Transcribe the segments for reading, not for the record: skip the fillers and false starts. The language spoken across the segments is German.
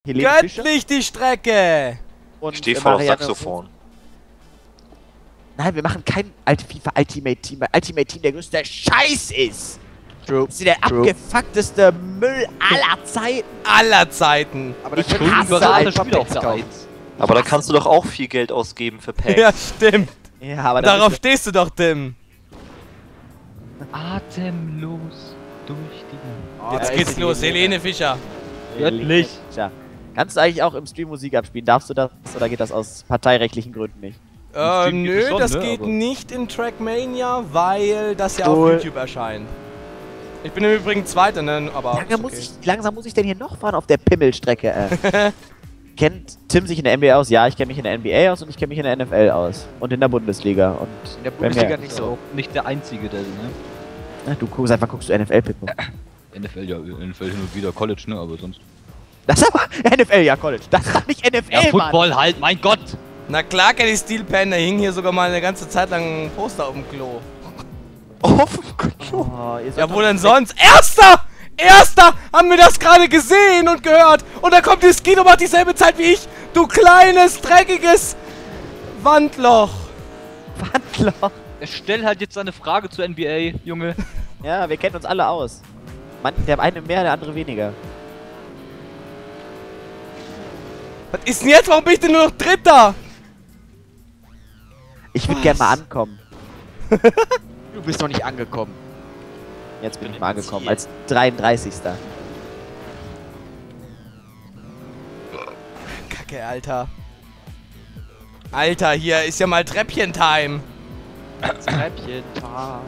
Helene Fischer Göttlich die Strecke! und Ich stehe voll auf Marianne Saxophon. Nein, wir machen kein FIFA Ultimate Team, weil Ultimate Team der größte Scheiß ist. True. Das ist der abgefuckteste Müll aller Zeiten. Aller Zeiten. Aber da Ich können hasse wir halt das Spiel auch Packs kaufen. Aber da kannst du doch auch viel Geld ausgeben für Packs. Ja, stimmt. Ja, aber Darauf stehst du doch, Tim. Atemlos durch die Jetzt geht's los, Helene Fischer. Göttlich. Tja. Kannst du eigentlich auch im Stream Musik abspielen? Darfst du das oder geht das aus parteirechtlichen Gründen nicht? Stream geht Nö, es schon, das ne, geht aber- nicht in Trackmania, weil das ja Cool. auf YouTube erscheint. Ich bin im Übrigen Zweiter, ne? Aber Wie langsam muss ich denn hier noch fahren auf der Pimmelstrecke? Kennt Tim sich in der NBA aus? Ja, ich kenne mich in der NBA aus und ich kenne mich in der NFL aus. Und in der Bundesliga. Und In der wenn Bundesliga wir- nicht Ist so. auch nicht der einzige, der, ne? Na, du guckst einfach, guckst du NFL, Pippo. NFL, ja, NFL hin und wieder College, ne, aber sonst. Das ist aber NFL, ja, College. Das ist doch nicht NFL, Ja, Mann. Football halt, mein Gott! Na klar kenn ich Steel Pen, da hing hier sogar mal eine ganze Zeit lang ein Poster auf dem Klo. Oh, ihr Ja, seid wo doch- denn sonst? Erster! Erster! Haben wir das gerade gesehen und gehört? Und da kommt die Skino, macht dieselbe Zeit wie ich! Du kleines, dreckiges Wandloch! Wandler. Stell halt jetzt eine Frage zur NBA, Junge. Ja, wir kennen uns alle aus. Mann, der eine mehr, der andere weniger. Was ist denn jetzt? Warum bin ich denn nur noch Dritter? Ich würde gerne mal ankommen. Du bist noch nicht angekommen. Jetzt bin Bin ich mal im angekommen, Ziel. als 33. Kacke, Alter. Alter, hier ist ja mal Treppchen-Time. Treppchen, Tag.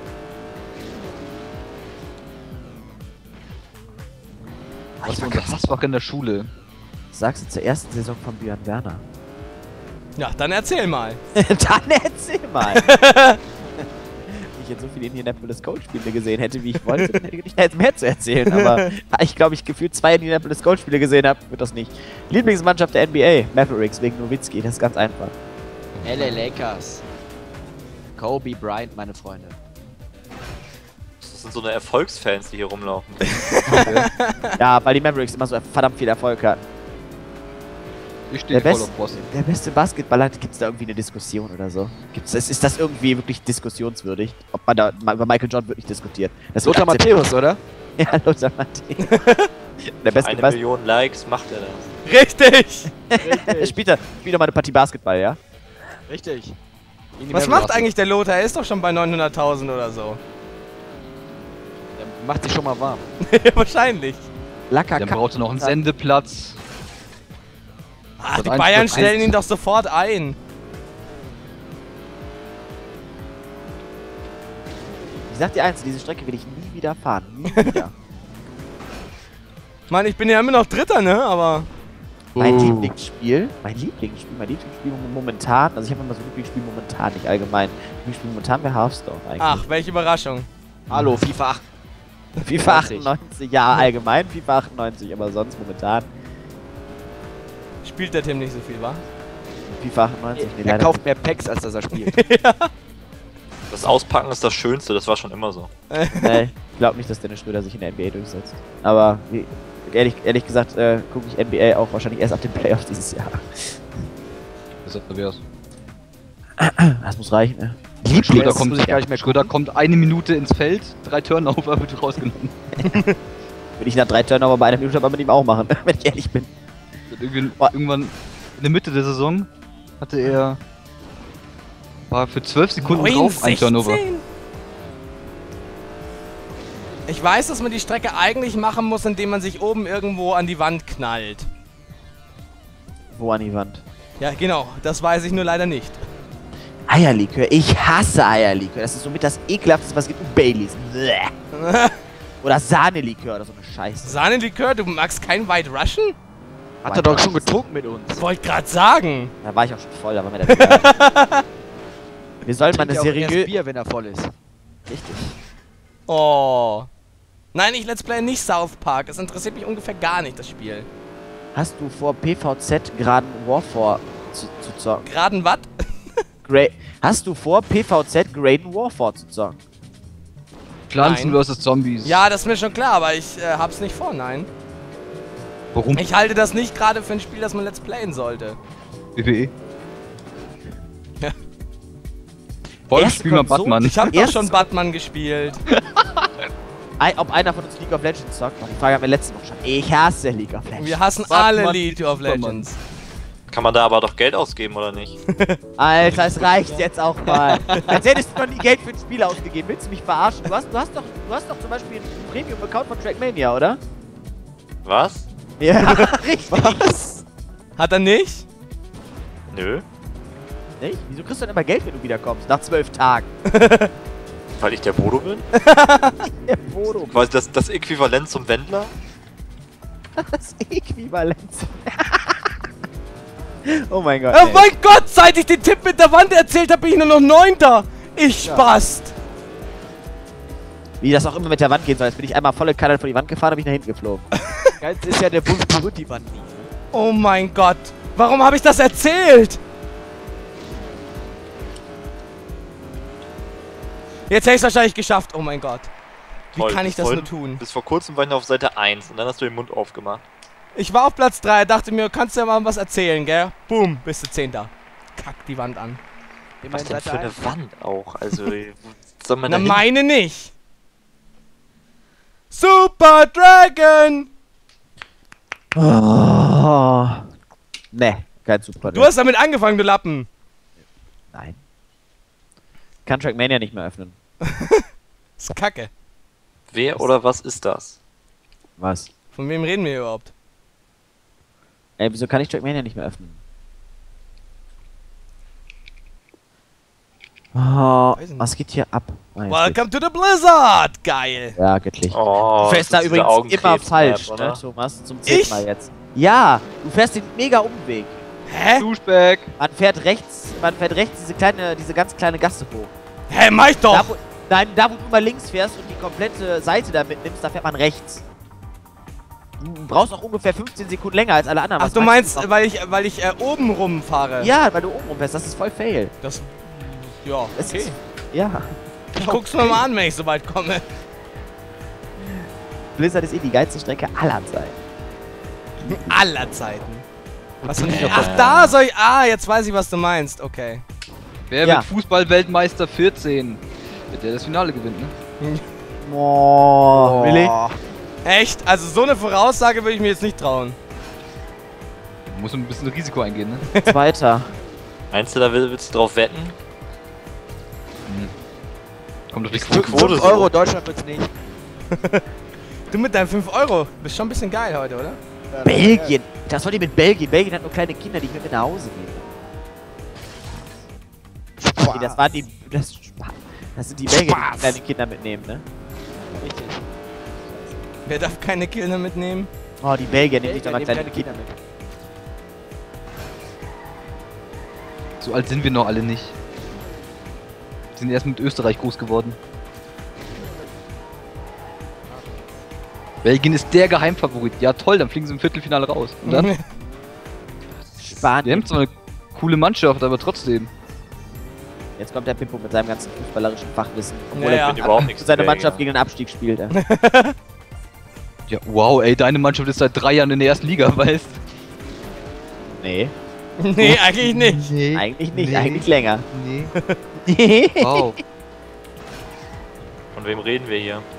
Was war unser Hassfach in der Schule? Sagst du zur ersten Saison von Björn Werner? Ja, dann erzähl mal. Dann erzähl mal. Wenn ich jetzt so viele Indianapolis Colts Spiele gesehen hätte, wie ich wollte, dann hätte ich nicht mehr zu erzählen. Aber da ich glaube, ich gefühlt 2 Indianapolis Colts Spiele gesehen habe, wird das nicht. Lieblingsmannschaft der NBA, Mavericks wegen Nowitzki, das ist ganz einfach. LA Lakers. Kobe Bryant, meine Freunde. Das sind so eine Erfolgsfans, die hier rumlaufen. Ja, weil die Mavericks immer so verdammt viel Erfolg hatten. Ich stehe Der voll auf Boston. Der beste Basketballer, gibt es da irgendwie eine Diskussion oder so? Ist das irgendwie wirklich diskussionswürdig? Ob man da über Michael Jordan wirklich diskutiert? Das wird Lothar akzeptiert. Matthäus, oder? Ja, Lothar Matthäus. Der beste Eine Bas Million Likes macht er das. Richtig! spielt doch mal eine Partie Basketball, ja? Richtig. Was macht eigentlich der Lothar? Er ist doch schon bei 900.000 oder so. Der macht sich schon mal warm. Ja, wahrscheinlich. Lacker Dann braucht er noch einen Sendeplatz. Ah, die eins Bayern plus stellen eins. ihn doch sofort ein. Ich sag dir eins, diese Strecke will ich nie wieder fahren. Nie wieder. Mann, ich bin ja immer noch Dritter, ne? Aber... Mein Lieblingsspiel momentan, also ich habe immer so Lieblingsspiel momentan, nicht allgemein. Lieblingsspiel momentan wäre Hearthstone eigentlich. Ach, welche Überraschung. Hallo, FIFA 8. FIFA 98, ja, allgemein FIFA 98, aber sonst momentan Spielt der Tim nicht so viel, wa? FIFA 98. Nee, Er leider kauft mehr Packs, als dass er spielt. Das Auspacken ist das Schönste, das war schon immer so. nicht. Nee, ich glaube nicht, dass Dennis Schröder sich in der NBA durchsetzt. Aber ehrlich gesagt, gucke ich NBA auch wahrscheinlich erst ab den Playoffs dieses Jahr. Das wär's. Das muss reichen, ne? Schröder Jetzt kommt, muss ich gar nicht mehr Schröder kommt 1 Minute ins Feld, 3 Turnover wird rausgenommen. Würde ich nach 3 Turnover bei einer Minute aber mit ihm auch machen, wenn ich ehrlich bin. Und irgendwann in der Mitte der Saison hatte er. War für 12 Sekunden drauf, ein Turnover. 16? Ich weiß, dass man die Strecke eigentlich machen muss, indem man sich oben irgendwo an die Wand knallt. Wo an die Wand? Ja, genau. Das weiß ich nur leider nicht. Eierlikör, ich hasse Eierlikör. Das ist somit das ekelhafteste, was es gibt. Baileys. Bleh. Oder Sahnelikör oder so eine Scheiße. Sahnelikör, du magst kein White Russian? Hat er doch schon getrunken mit uns. Wollte gerade sagen. Da war ich auch schon voll, da war mir das egal. Wir sollen mal eine Trinkt ja auch erst seriöse... Bier, wenn er voll ist. Richtig. Oh. Nein, ich let's play nicht South Park. Es interessiert mich ungefähr gar nicht, das Spiel. Hast du vor, PvZ Graden Warfare zu zocken? Geraden was? Hast du vor, PvZ Graden Warfare zu zocken? Pflanzen Nein. vs. Zombies. Ja, das ist mir schon klar, aber ich hab's nicht vor, nein. Warum? Ich halte das nicht gerade für ein Spiel, das man let's playen sollte. WWE. Ja. Vor allem Erste spielen wir Konsole- Batman. Ich habe doch Erst- schon Batman gespielt. Ob einer von uns League of Legends zockt? Die Frage haben wir letzte Woche schon. Ich hasse League of Legends. Wir hassen Batman alle ist League of Superman. Legends. Kann man da aber doch Geld ausgeben, oder nicht? Alter, es reicht jetzt auch mal. Als hättest du noch nie Geld für ein Spiel ausgegeben. Willst du mich verarschen? Du hast doch zum Beispiel einen Premium-Account von Trackmania, oder? Was? Ja, richtig. Was? Hat er nicht? Nö. Nicht? Wieso kriegst du dann immer Geld, wenn du wiederkommst? Nach 12 Tagen. Weil ich der Bodo bin? Der Bodo. Quasi das Äquivalent zum Wendler? Das Äquivalent. Oh mein Gott. Oh ey. mein Gott, seit ich den Tipp mit der Wand erzählt habe, bin ich nur noch 9. Ich Spast. Wie das auch immer mit der Wand gehen soll. Jetzt bin ich einmal volle Kanne vor die Wand gefahren und bin ich nach hinten geflogen. Geilst ist ja der Bund berührt die Wand nie. Oh mein Gott. Warum habe ich das erzählt? Jetzt hätte ich es wahrscheinlich geschafft. Oh mein Gott. Wie Toll, kann ich bis das vorhin- nur tun? Bis vor kurzem war ich noch auf Seite 1 und dann hast du den Mund aufgemacht. Ich war auf Platz 3, dachte mir, kannst du ja mal was erzählen, gell? Boom, bist du 10. Kack die Wand an. Was denn für eine Wand auch? Also, wo soll man Na, da hin? meine nicht. Super Dragon! Oh. Ne, kein Super. Du hast damit angefangen, du Lappen. Nein. Kann Trackmania nicht mehr öffnen. Das ist Kacke. Wer oder was ist das? Was? Von wem reden wir überhaupt? Ey, wieso kann ich Trackmania nicht mehr öffnen? Oh, Weiß nicht. was geht hier ab? Oh, jetzt Welcome to the Blizzard! Geil! geht's. Ja, göttlich. Oh, Du fährst da das ist diese übrigens immer Augenkrebs-Map, falsch, oder? ne, Thomas? Zum 10. Ich? Mal jetzt. Ja, du fährst den mega Umweg. Hä? Duschback. Man fährt rechts diese ganz kleine Gasse hoch. Hä, mach ich doch! Da, da wo du mal links fährst und die komplette Seite da mitnimmst, da fährt man rechts. Du brauchst auch ungefähr 15 Sekunden länger als alle anderen. Ach, Was du meinst meinst, weil ich oben rumfahre? Ja, weil du oben rumfährst, das ist voll fail. Das. Ja, Es okay. ist, ja. Ich guck's mir mal an, wenn ich so weit komme. Blizzard ist eh die geilste Strecke aller Zeiten. Aller Zeiten. Was denn? Ach, da soll ich. Ah, jetzt weiß ich, was du meinst. Okay. Wer Ja. wird Fußball-Weltmeister 14? Wird der das Finale gewinnt, ne? Boah. Really? Echt? Also so eine Voraussage würde ich mir jetzt nicht trauen. Muss ein bisschen Risiko eingehen, ne? Zweiter. Meinst du, da willst du drauf wetten? Kommt auf die Quote. Quote. 5 Euro, Deutschland wird's nicht. Du mit deinen 5 Euro bist schon ein bisschen geil heute, oder? Belgien. Das wollt ihr mit Belgien? Belgien hat nur kleine Kinder, die ich mit nach Hause nehme. Okay, das waren die. Das sind die Belgier, die kleine Kinder mitnehmen, ne? Richtig. Wer darf keine Kinder mitnehmen? Oh, die Belgier nehmen sich doch mal Belgien kleine nehmen Kinder mit. So alt sind wir noch alle nicht. Wir sind erst mit Österreich groß geworden. Belgien ist der Geheimfavorit. Ja toll, dann fliegen sie im Viertelfinale raus. Und dann? Wir Spanien. haben zwar eine coole Mannschaft, aber trotzdem. Jetzt kommt der Pippo mit seinem ganzen fußballerischen Fachwissen. Obwohl Naja. er Bin überhaupt nichts für seine zu Mannschaft Belgien. gegen den Abstieg spielt. Ja, wow, ey, deine Mannschaft ist seit 3 Jahren in der ersten Liga, weißt? Nee, Nee, eigentlich nicht. Nee. eigentlich nicht. Eigentlich länger. Nee. Wow. Von wem reden wir hier?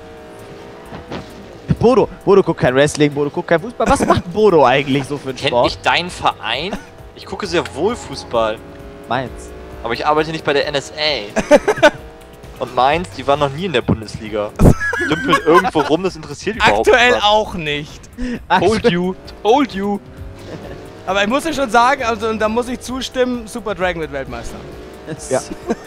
Bodo guckt kein Wrestling, Bodo guckt kein Fußball. Was macht Bodo eigentlich so für einen Kennt Sport? mich dein Verein? Ich gucke sehr wohl Fußball, Meins. aber ich arbeite nicht bei der NSA. Und Mainz, die waren noch nie in der Bundesliga. Dümpeln irgendwo rum, das interessiert überhaupt Aktuell niemand. auch nicht. Told you. Told you. Aber ich muss dir schon sagen, also und da muss ich zustimmen, Super Dragon wird Weltmeister. Ja.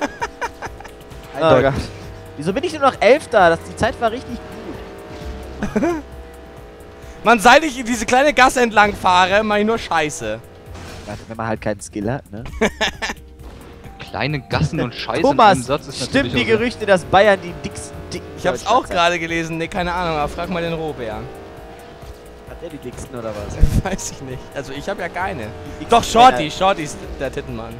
Oh Gott. Wieso bin ich nur noch 11. Die Zeit war richtig gut. Man, seit ich diese kleine Gasse entlang fahre, mache ich nur Scheiße. Ja, wenn man halt keinen Skill hat, ne? Kleine Gassen und Scheiße Thomas, in einem Satz ist stimmt die natürlich auch Gerüchte, dass Bayern die dicksten Ich hab's auch gerade gelesen, ne, keine Ahnung, aber frag mal den Rohbären. Hat der die dicksten oder was? Weiß ich nicht. Also ich habe ja keine. Doch, Shorty ist der Tittenmann.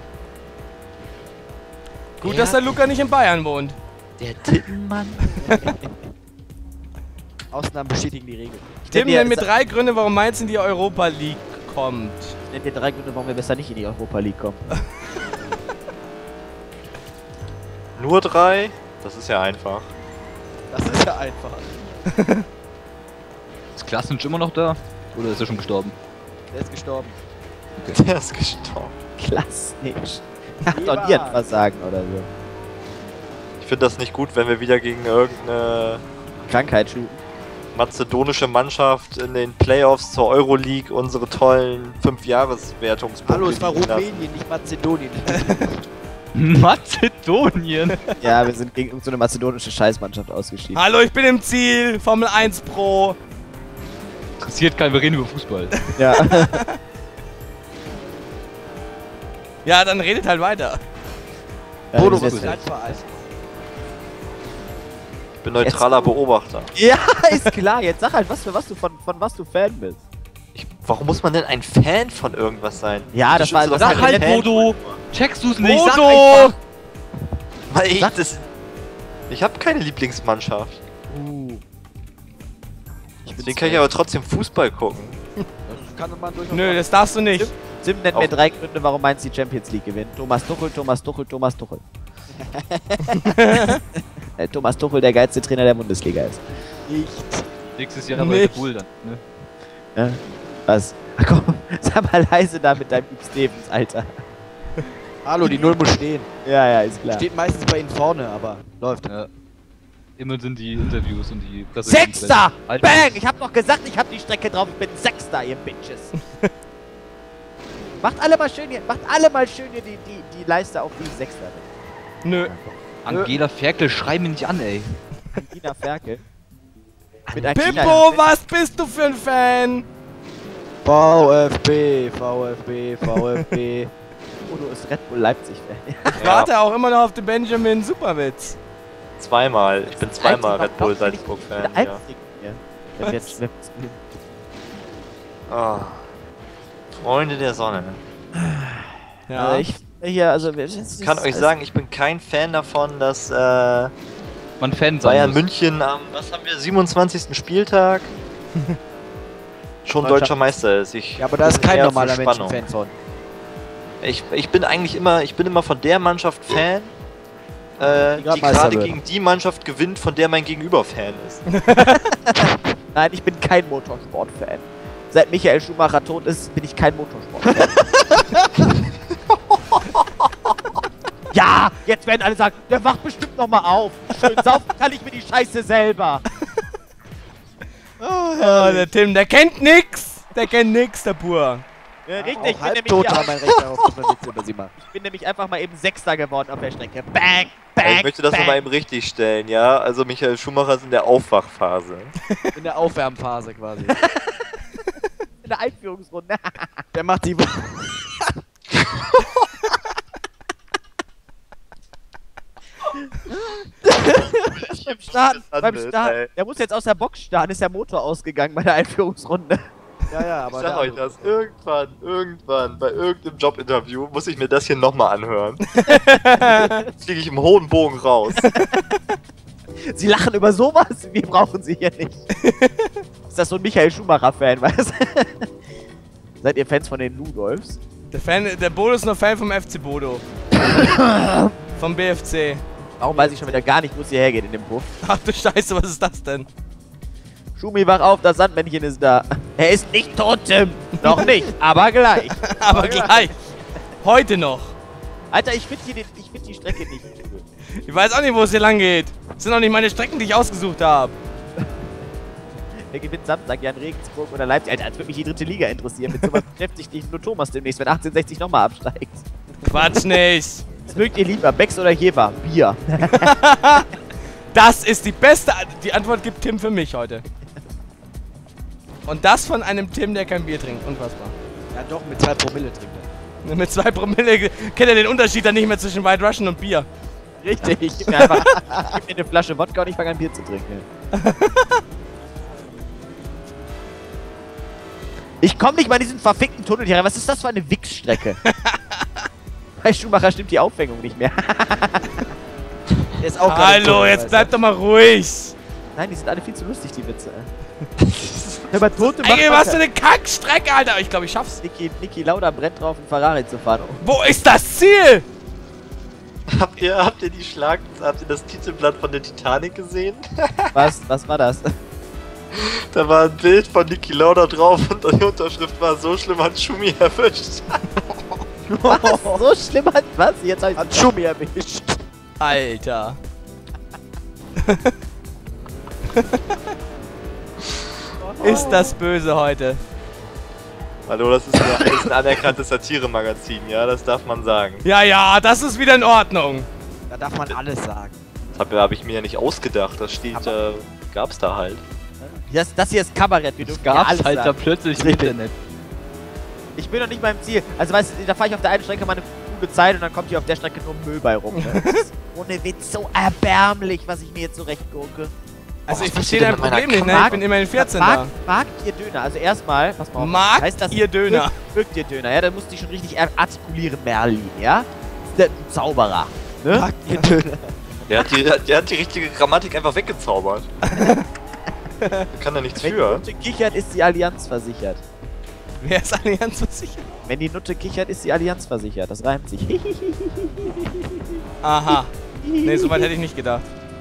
Gut, dass der Luca nicht in Bayern wohnt. Der Tittenmann? Ausnahmen bestätigen die Regel. Tim, nenn mir 3 Gründe, warum Mainz in die Europa League kommt. Ich nenne dir 3 Gründe, warum wir besser nicht in die Europa League kommen. Nur 3? Das ist ja einfach. Das ist ja einfach. Ist Klasnic immer noch da? Oder ist er schon gestorben? Der ist gestorben. Der ist gestorben. Klassisch. Hat doch nie ein Versagen oder so. Ich finde das nicht gut, wenn wir wieder gegen irgendeine Krankheit shooten. mazedonische Mannschaft in den Playoffs zur Euroleague unsere tollen 5-Jahres-Wertungspunkte Hallo, es war liegen lassen. Rumänien, nicht Mazedonien. Mazedonien! Ja, wir sind gegen so eine mazedonische Scheißmannschaft ausgeschieden. Hallo, ich bin im Ziel. Formel 1 Pro. Interessiert keinen, wir reden über Fußball. Ja. Ja, dann redet halt weiter. Bodo, das was ist ist dein jetzt- Verein? Ich bin neutraler Beobachter. Ja, ist klar. Jetzt sag halt, von was du Fan bist. Warum muss man denn ein Fan von irgendwas sein? Ja, das war Sag das halt, Bodo! Checkst du's nicht? Sag Bodo! einfach! Weil ich Sag- das. Ich habe keine Lieblingsmannschaft. Deswegen kann ich aber trotzdem Fußball gucken. Das kann man durchaus Nö, machen. das darfst du nicht. Sim nennt mir Auf- 3 Gründe, warum Mainz die Champions League gewinnt. Thomas Tuchel, Thomas Tuchel, Thomas Tuchel. Thomas Tuchel der geilste Trainer der Bundesliga ist. Nicht. Nächstes Jahr bei Nicht. Red Bull dann, ne? Ja? Was? Ach komm, sag mal leise da mit deinem Üb Stevens, Alter. Hallo, die Null muss stehen. Ja, ist klar. Steht meistens bei ihnen vorne, aber läuft. Ja. Immer sind die Interviews und die Presse. Sechster! Alter. Bang! Ich hab doch gesagt, ich hab die Strecke drauf. Ich bin Sechster, ihr Bitches. Macht alle mal schön hier die Leiste auf, wie ich Sechster bin. Nö. Angela Ferkel, schrei mich nicht an, ey. Angina Ferkel. Mit Angina Pippo, was bist du für ein Fan? VfB, VfB, VfB. Udo ist Red Bull Leipzig-Fan. Ich warte auch immer noch auf den Benjamin Superwitz. Zweimal. Ich bin zweimal Einzig, Red Bull warum Salzburg-Fan. bin ich Ja. der Einzige hier. Wenn wir jetzt Ah. Freunde der Sonne. Ja. ich Ich kann euch sagen, ich bin kein Fan davon, dass Man Fan sein Bayern muss. München am, was haben wir, 27. Spieltag schon deutscher Meister ist. Ich Ja, aber da ist kein eher für normaler Mensch Spannung. Fan von. Ich bin eigentlich immer, von der Mannschaft Fan, die Meister gerade wird. gegen die Mannschaft gewinnt, von der mein Gegenüber Fan ist. Nein, ich bin kein Motorsport-Fan. Seit Michael Schumacher tot ist, bin ich kein Motorsport-Fan. Ja, jetzt werden alle sagen, der wacht bestimmt noch mal auf. Schön saufen kann ich mir die Scheiße selber. Oh, der Tim, der kennt nix. Der kennt nix, der Pur. Ja, richtig, Auch ich bin, halbtot war mein Recht darauf, dass man nichts über sie macht. ich bin nämlich einfach mal eben Sechster geworden auf der Strecke. Bang, Ja, bang, ich möchte das bang. nochmal eben richtig stellen, ja? Also Michael Schumacher ist in der Aufwachphase. In der Aufwärmphase quasi. In der Einführungsrunde. Der macht die... beim Starten, Misshandelt, ey. der muss jetzt aus der Box starten, ist der Motor ausgegangen bei der Einführungsrunde. Ja, ja, Ich aber sag euch das, irgendwann, bei irgendeinem Jobinterview muss ich mir das hier nochmal anhören. Fliege ich im hohen Bogen raus. Sie lachen über sowas, wir brauchen sie hier nicht. Ist das so ein Michael Schumacher-Fan, weißt du? Seid ihr Fans von den Ludolfs? Der Bodo ist nur Fan vom FC Bodo. Vom BFC. Warum weiß ich schon wieder gar nicht, wo es hierher geht in dem Puff? Ach du Scheiße, was ist das denn? Schumi, wach auf, das Sandmännchen ist da. Er ist nicht tot, Tim. Noch nicht, aber gleich. Aber gleich. Heute noch. Alter, ich finde die Strecke nicht. Ich weiß auch nicht, wo es hier lang geht. Das sind auch nicht meine Strecken, die ich ausgesucht habe. Der gewinnt Samstag ja in Regensburg oder Leipzig. Alter, als würde mich die dritte Liga interessieren. Mit sowas beschäftigt sich nur Thomas demnächst, wenn 1860 nochmal absteigt. Quatsch nicht. Was mögt ihr lieber, Becks oder Jever? Bier. Das ist die beste... Die Antwort gibt Tim für mich heute. Und das von einem Tim, der kein Bier trinkt. Unfassbar. Ja doch, mit 2 Promille trinkt er. Mit 2 Promille kennt er den Unterschied dann nicht mehr zwischen White Russian und Bier. Richtig. Gib mir einfach gib mir eine Flasche Wodka und ich fange an Bier zu trinken. Ich komme nicht mal in diesen verfickten Tunnel hier rein. Was ist das für eine Wichsstrecke? Bei Schumacher stimmt die Aufhängung nicht mehr. Der ist auch gerade Hallo, tot, jetzt weißt bleib doch mal ruhig. Nein, die sind alle viel zu lustig, die Witze. Aber Tote Ey, was für eine Kackstrecke, Alter. Ich glaube, ich schaff's. Niki Lauda brennt drauf, einen Ferrari zu fahren. Wo ist das Ziel? Habt ihr habt ihr das Titelblatt von der Titanic gesehen? Was war das? Da war ein Bild von Niki Lauda drauf und die Unterschrift war: so schlimm hat Schumi erwischt. Was? So schlimm hat was? Jetzt hab ich Schumi erwischt. Alter. Ist das böse heute? Hallo, das ist ein anerkanntes Satire-Magazin, ja, das darf man sagen. Ja, das ist wieder in Ordnung. Da darf man alles sagen. Das hab ich mir ja nicht ausgedacht, das steht, gab's da halt. Das hier ist Kabarett, wir dürfen ja Gab's alles halt da sagen. plötzlich im Internet. Ich bin noch nicht beim Ziel. Also weißt du, da fahre ich auf der einen Strecke mal eine gute Zeit und dann kommt hier auf der Strecke nur Müll bei rum. Ne? Das ist ohne Witz so erbärmlich, was ich mir jetzt so recht gucke. Also Oh, ich was verstehe passiert dein denn mit meiner Problem nicht, ne? Ich bin immerhin 14 da. Mag ihr Döner? Also erstmal, pass mal auf. Mag ihr Döner? Mögt ihr Döner, ja? Dann musst du dich schon richtig artikulieren, Merlin, ja? Der Zauberer, ne? Mag ihr Döner? Der hat die richtige Grammatik einfach weggezaubert. Da kann er nichts Wenn die für. Nutte kichert, ist die Allianz versichert. Wer ist Allianz versichert? Wenn die Nutte kichert, ist die Allianz versichert. Das reimt sich. Aha. Ne, soweit hätte ich nicht gedacht.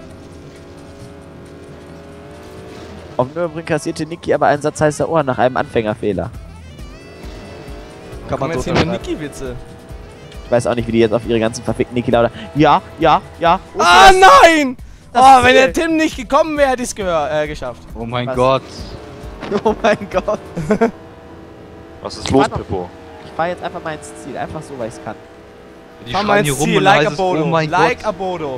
Auf Nürburgring kassierte Niki aber einen Satz heißer Ohren nach einem Anfängerfehler. Kann man jetzt hier nur Niki-Witze? Ich weiß auch nicht, wie die jetzt auf ihre ganzen verfickten Niki Lauda. Ja. Okay, Ah, nein! das Oh, wenn Ziel. der Tim nicht gekommen wäre, hätte ich es geschafft. Oh mein Was? Gott. Oh mein Gott. Was ist los, Pippo? Ich fahr jetzt einfach mal ins Ziel. Einfach so, weil ich's kann. Die Fahr mal schreien hier ins rum Ziel, und da like heißt a es, Bodo. oh mein Like Gott. a Bodo.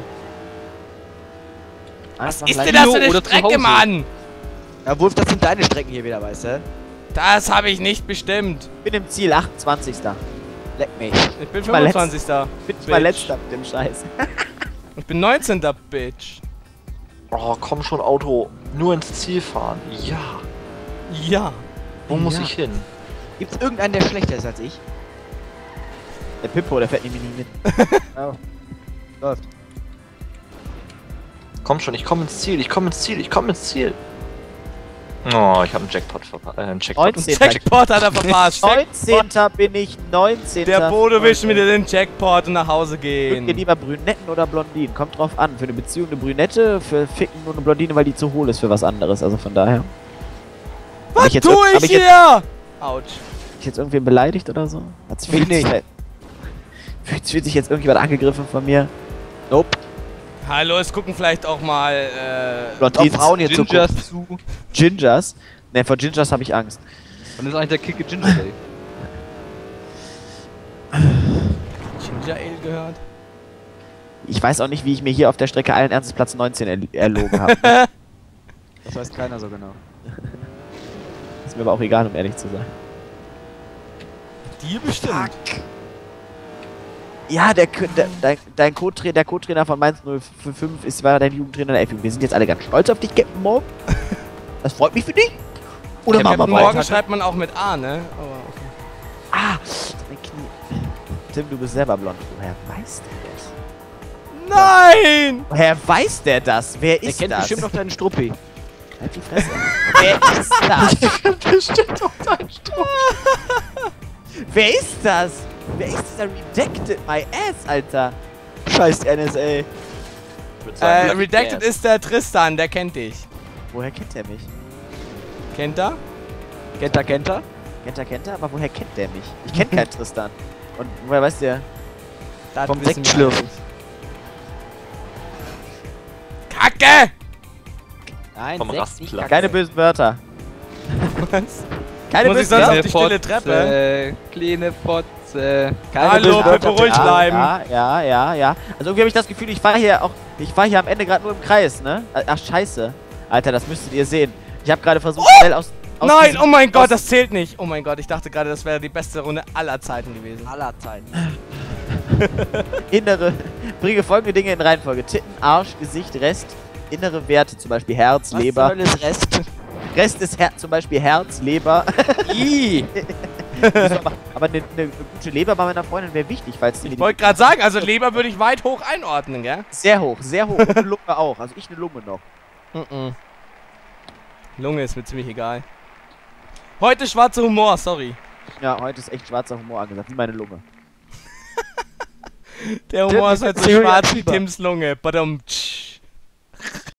Was Einfach ist like- denn das für eine Oder zu Strecke, Hause. Mann? Ja, Wolf, das sind deine Strecken hier wieder, weißt du? Das habe ich nicht bestimmt. Ich bin im Ziel, 28. Leck mich. Ich bin Mal 25. Ich bin mal letzter mit dem Scheiß. Ich bin 19. Bitch. Oh, komm schon, Auto. Nur ins Ziel fahren. Ja. Ja. Wo muss Ja. ich hin? Gibt's irgendeinen, der schlechter ist als ich? Der Pippo, der fährt nämlich nie mit. Oh. Läuft. Komm schon, ich komme ins Ziel, ich komme ins Ziel, ich komme ins Ziel. Oh, ich habe einen Jackpot verpasst. Einen Jackpot. 19. Jackpot hat er verpasst. 19. bin ich, 19. Der Bodo will schon wieder den Jackpot und nach Hause Mögt ihr gehen. lieber Brünetten oder Blondinen? Kommt drauf an. Für eine Beziehung eine Brünette, für Ficken nur eine Blondine, weil die zu hohl ist für was anderes. Also von daher. Was ich jetzt- tue hab ich ich jetzt- hier? Autsch. Hab ich jetzt irgendwen beleidigt oder so? Hat's Mich nicht. Fühlt sich jetzt irgendjemand angegriffen von mir? Nope. Hallo, es gucken vielleicht auch mal, Blondinen. Frauen hier zu Gingers zu. Gingers? Ne, vor Gingers habe ich Angst. Wann ist eigentlich der Kicke Ginger Day? Ginger Ale gehört. Ich weiß auch nicht, wie ich mir hier auf der Strecke allen Ernstes Platz 19 erlogen habe. Das weiß keiner so genau. Ist mir aber auch egal, um ehrlich zu sein. Dir bestimmt. Ja, dein Co-Trainer von Mainz 05 war dein Jugendtrainer der F-Jugend. Wir sind jetzt alle ganz stolz auf dich, Captain Morgan. Das freut mich für dich. Oder Ja, machen wir morgen weiter? schreibt man auch mit A, ne? Aber okay. Ah, mein Knie. Tim, du bist selber blond. Woher weiß der das? Nein! Woher weiß der das? Wer Der ist kennt das? bestimmt noch deinen Struppi. Halt die Fresse. Wer ist das? Bestimmt auf deinen Strom. Wer ist das? Wer ist dieser Redacted My Ass, Alter? Scheiß NSA. Redacted ist der Tristan, der kennt dich. Woher kennt er mich? Kennt er? Kennt er? Kennt er? Aber woher kennt der mich? Ich kenne keinen Tristan. Und woher weiß der? Das Vom wissen wir Sektschlürfen. alles. Kacke! Nein, Vom Sekt, Rastplatz. nicht Keine bösen Wörter. Was? Keine Muss ich bösen sonst Wörter. auf die stille Treppe? Kleine Potze. Keine Hallo, bösen Wörter, Pippo, ruhig bitte. bleiben. Ja. Also irgendwie habe ich das Gefühl, ich fahre hier am Ende gerade nur im Kreis, ne? Ach, scheiße. Alter, das müsstet ihr sehen. Ich habe gerade versucht, schnell aus Nein, diesem- oh mein Gott, aus- das zählt nicht. Oh mein Gott, ich dachte gerade, das wäre die beste Runde aller Zeiten gewesen. Aller Zeiten. Bringe folgende Dinge in Reihenfolge. Titten, Arsch, Gesicht, Rest, innere Werte, zum Beispiel Herz, Was Leber. zur Hölle ist Rest? Rest ist zum Beispiel Herz, Leber. Ih! aber eine gute Leber bei meiner Freundin wäre wichtig, falls die Ich wollte gerade sagen, also Leber würde ich weit hoch einordnen, gell? sehr hoch. Und eine Lunge auch. Also ich eine Lunge noch. Mhm. Lunge ist mir ziemlich egal. Heute schwarzer Humor, sorry. Ja, heute ist echt schwarzer Humor angesagt, wie meine Lunge. Der Humor ist halt so schwarz wie Tims Lunge. Badum.